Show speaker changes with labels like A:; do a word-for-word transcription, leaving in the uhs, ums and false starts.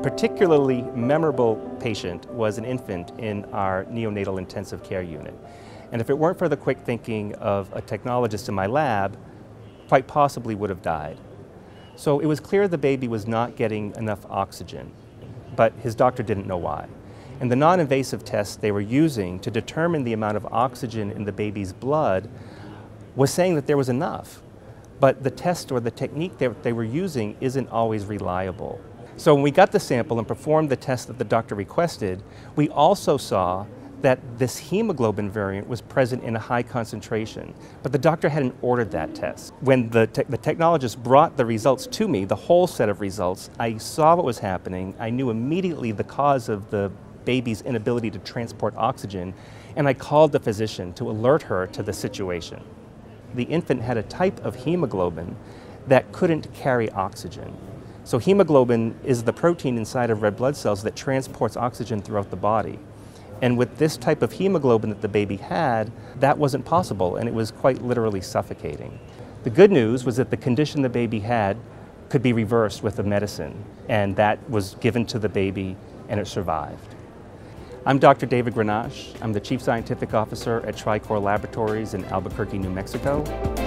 A: particularly memorable patient was an infant in our neonatal intensive care unit. And if it weren't for the quick thinking of a technologist in my lab, quite possibly would have died. So it was clear the baby was not getting enough oxygen, but his doctor didn't know why. And the non-invasive tests they were using to determine the amount of oxygen in the baby's blood was saying that there was enough. But the test or the technique that they were using isn't always reliable. So when we got the sample and performed the test that the doctor requested, we also saw that this hemoglobin variant was present in a high concentration, but the doctor hadn't ordered that test. When the, te the technologist brought the results to me, the whole set of results, I saw what was happening. I knew immediately the cause of the baby's inability to transport oxygen, and I called the physician to alert her to the situation. The infant had a type of hemoglobin that couldn't carry oxygen. So hemoglobin is the protein inside of red blood cells that transports oxygen throughout the body. And with this type of hemoglobin that the baby had, that wasn't possible, and it was quite literally suffocating. The good news was that the condition the baby had could be reversed with a medicine, and that was given to the baby, and it survived. I'm Doctor David Grenache. I'm the Chief Scientific Officer at TriCore Laboratories in Albuquerque, New Mexico.